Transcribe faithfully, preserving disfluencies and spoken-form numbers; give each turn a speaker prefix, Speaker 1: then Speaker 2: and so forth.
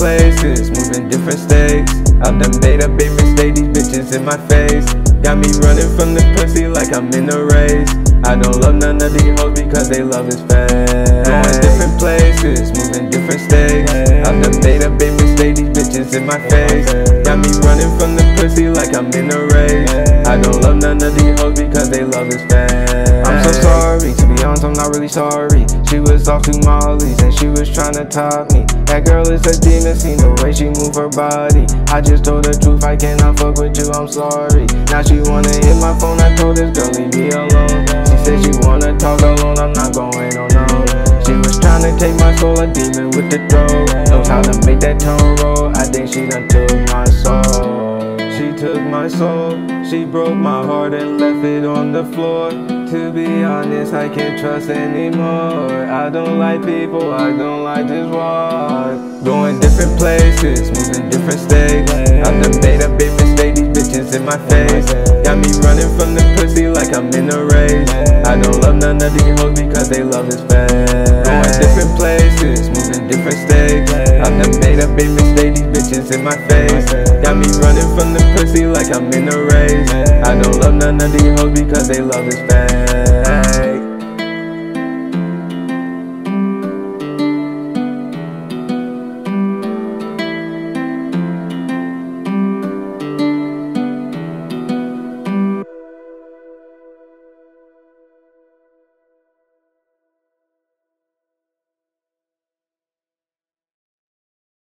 Speaker 1: places, moving different states. I done made a big mistake, these bitches in my face got me running from the pussy like I'm in a race. I don't love none of these hoes because they love is fake. Going different places, moving different states. I done made a big mistake, these bitches in my face got me running from the pussy like I'm in a race. I don't love none of these hoes because they love is fake. I'm so sorry, to be honest I'm not really sorry. She was off to Molly's and she was trying to top me. That girl is a demon, seen the way she move her body. I just told the truth, I cannot fuck with you, I'm sorry. Now she wanna hit my phone, I told this girl leave me alone. She said she wanna talk alone, I'm not going, oh no. She was trying to take my soul, a demon with the throat. Knows how to make that tongue roll, I think she done took my soul. She took my soul, she broke my heart and left it on the floor. To be honest, I can't trust anymore. I don't like people, I don't like this walk. Going different places, moving different states. I done made a big mistake, these bitches in my face got me running from the pussy like I'm in a race. I don't love none of these hoes because they love is fake. Going different places, moving different states. I done made a big mistake, these bitches in my face got me running from the pussy like I'm in a race. I don't love none of these hoes because they love is fake.